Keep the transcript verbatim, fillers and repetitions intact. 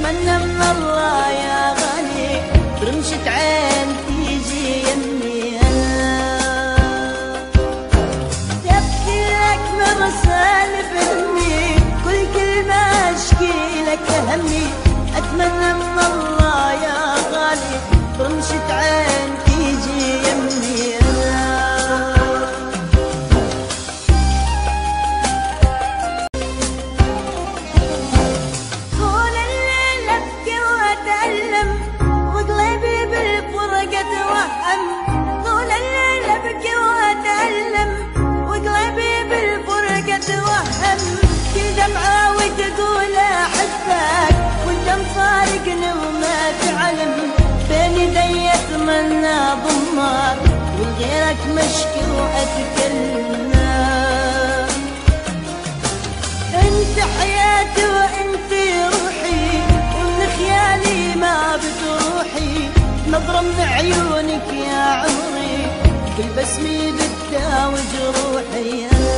اتمنى من الله يا غالي برمشة عين تيجي يمي انا، تبكي لك مرسال بهمي كل كلمة اشكي لك همي. اتمنى من الله يا غالي برمشة عين تيجي يمي انا. طول الليل ابكي واتألم وقلبي بالفرقة توهم، طول الليل ابكي واتألم وقلبي بالفرقة توهم. في دمعة وتقول احبك وانت مفارقني وما تعلم، بين يدي اتمنى ضمك ولغيرك مشكي واتكلم. انت حياتي وانت روحي ومن خيالي ما بتروحي، نظرة من عيونك يا عمري بالبسمة بتداوي جروحي.